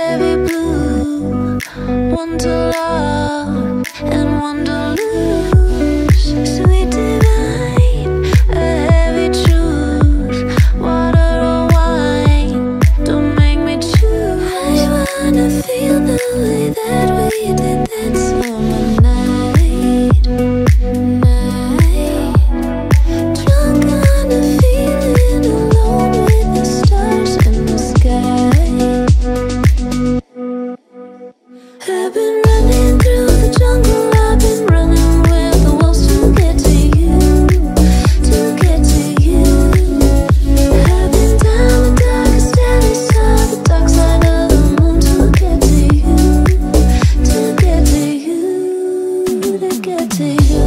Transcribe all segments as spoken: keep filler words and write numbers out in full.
heavy blue, one to love and one to lose. Sweet divine, a heavy truth, water or wine, don't make me choose. I wanna feel the way that we did that summer night, night. Drunk on a feeling, alone with the stars in the sky. I've been running through the jungle, I've been running with the wolves to get to you, to get to you. I've been down the darkest alley, saw the dark side of the moon to get to you, to get to you, to get to you.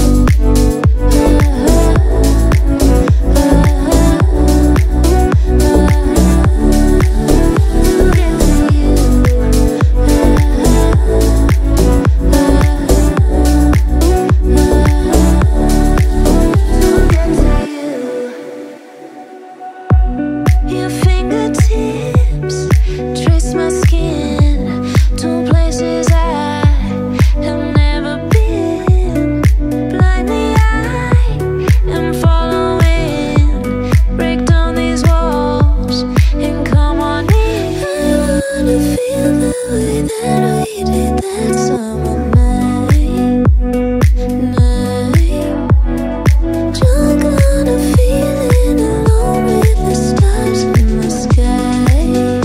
Your fingertips trace my skin to places I have never been. Blind the eye and following. Break down these walls and come on in. I wanna feel the way that we did that summer night, night. Drunk on a feeling, alone with the stars in the sky.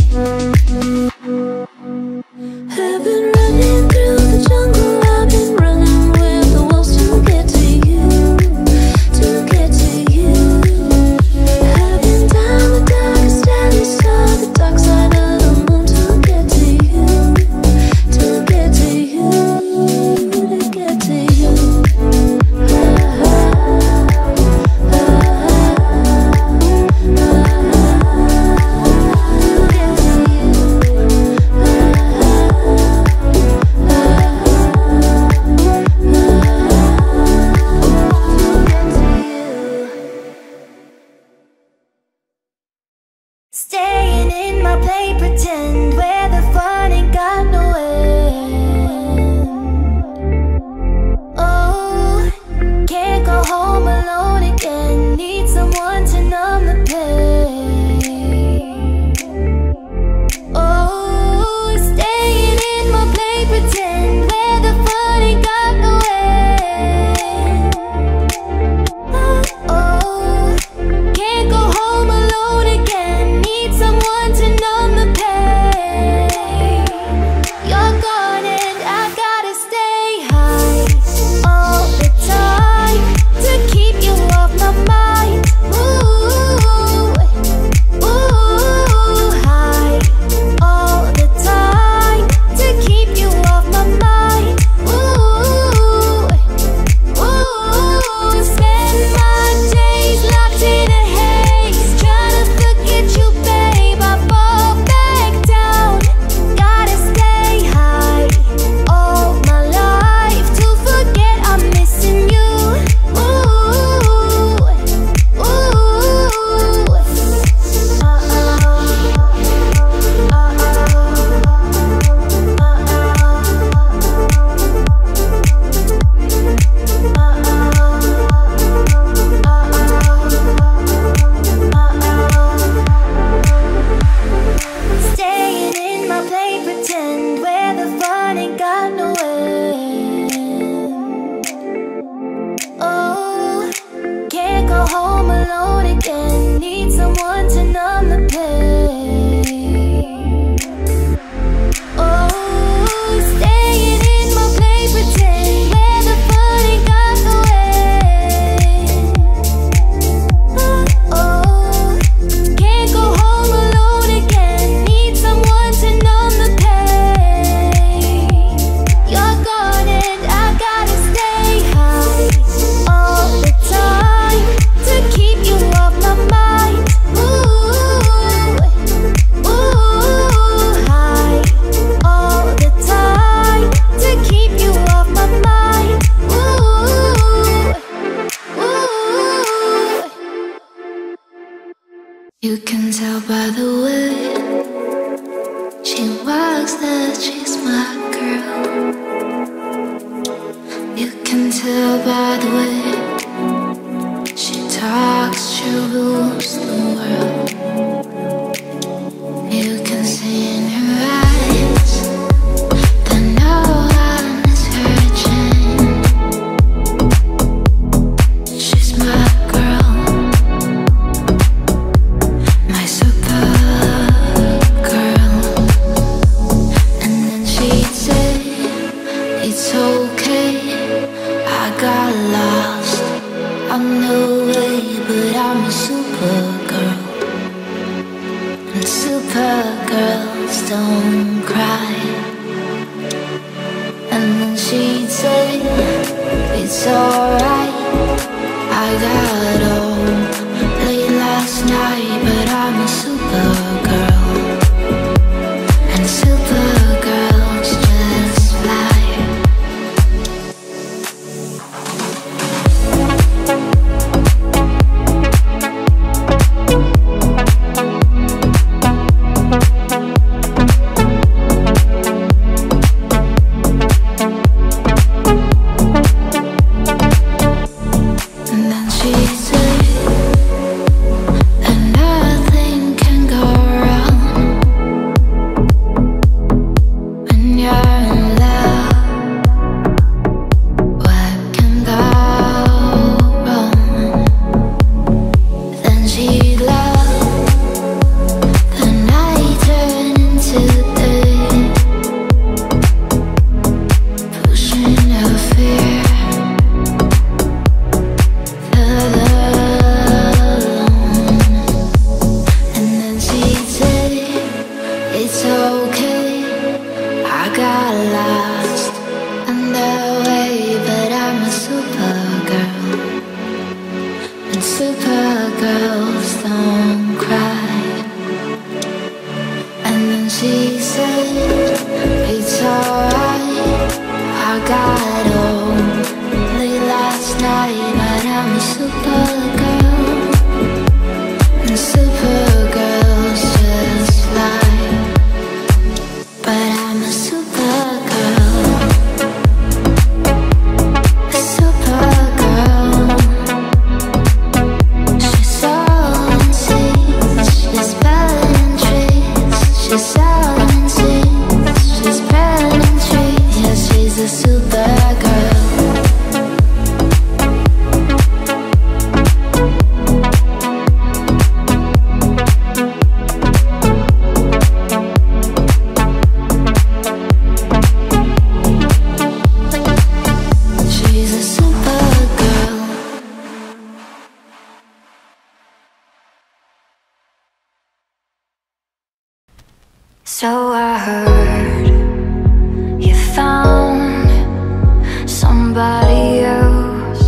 I've been running through the jungle, I've been running with the wolves to get to you, to get to you. I've been down the darkest alley, saw the dark side of the moon to get to you, to get to you, to get to you. Staying in my play pretend, where the fun ain't got no end. Oh, can't go home alone again, need someone to numb the pain. Oh, staying in my play pretend, where the fun ain't got no end. Oh, oh, can't go home alone again, need someone to numb the pain. You're gone and I gotta stay high all the time to keep you off my mind. Ooh, ooh, high all the time to keep you off my mind. Ooh, ooh, spend my days locked in a haze, trying to forget you, babe. I fall back down, gotta stay high all my life to forget I'm missing you. Ooh, ooh, staying in my play pretend, where the fun ain't got no end. Oh, can't go home alone again, need someone to numb the pain. Oh, staying in my play pretend, where the fun ain't got no end. Oh, can't go home alone again, need someone to numb the pain. You're gone and I gotta stay high all the time to keep you off my mind. Ooh, ooh, high all the time to keep you off my mind. Ooh, ooh. You can tell by the way she walks that tell by the way she talks, she rules the world. You can see in her eyes that no one is hurting. She's my girl, my super girl. And then she'd say, it's okay, I got lost on the way, but I'm a supergirl. And supergirls don't cry. And then she'd say, it's alright, I got home late last night, but I'm a supergirl. And supergirls just fly. Supergirls don't cry. And then she said, it's alright, I got home late last night, but I'm a supergirl. And supergirls just fly. But I'm a supergirl, a supergirl. She's selling seeds, she's spelling trees. She's selling seeds, she's spelling trees. Yeah, she's a supergirl. She's a supergirl. So I heard you found somebody else,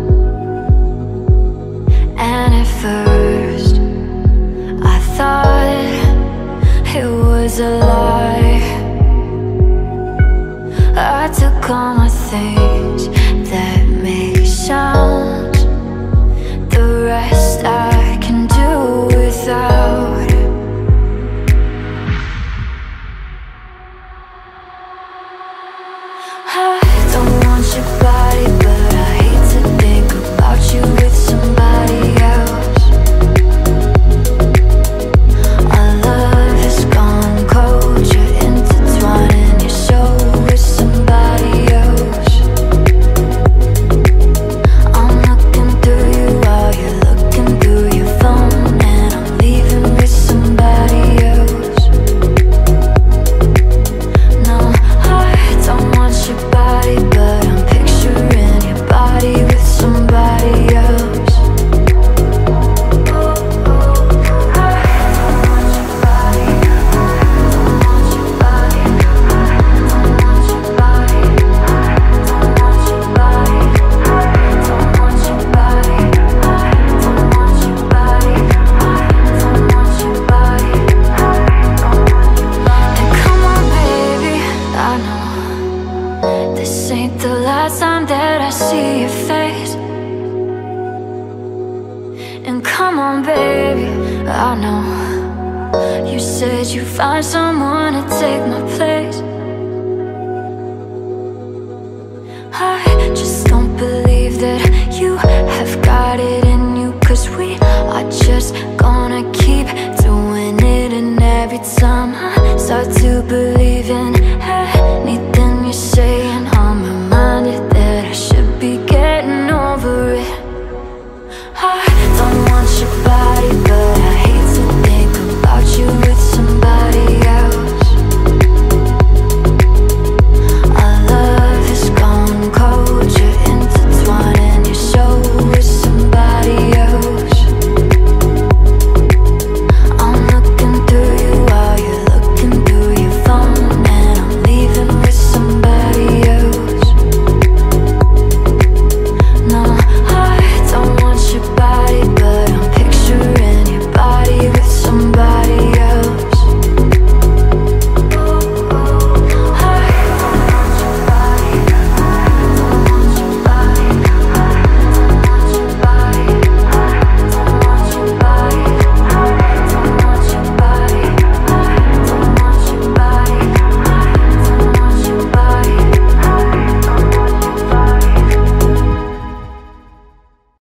and at first I thought it was a lie. I took all my things that make sounds, the rest I can do without. I don't want your body, but I hate to think about you with somebody else. Our love has gone cold, you're intertwining your soul with somebody else. I'm looking through you while you're looking through your phone, and I'm leaving with somebody else. No, I don't want your body, but I'm picturing your body with somebody else. Oh, oh, I don't want your body, I don't want your body, I don't want your body, I don't want your body, I don't want your body, I don't want your body, I don't want your body, I don't want your body. And come on, baby, I know this ain't the last time that I see your face. And come on, baby, I know you said you'd find someone to take my place. I just don't believe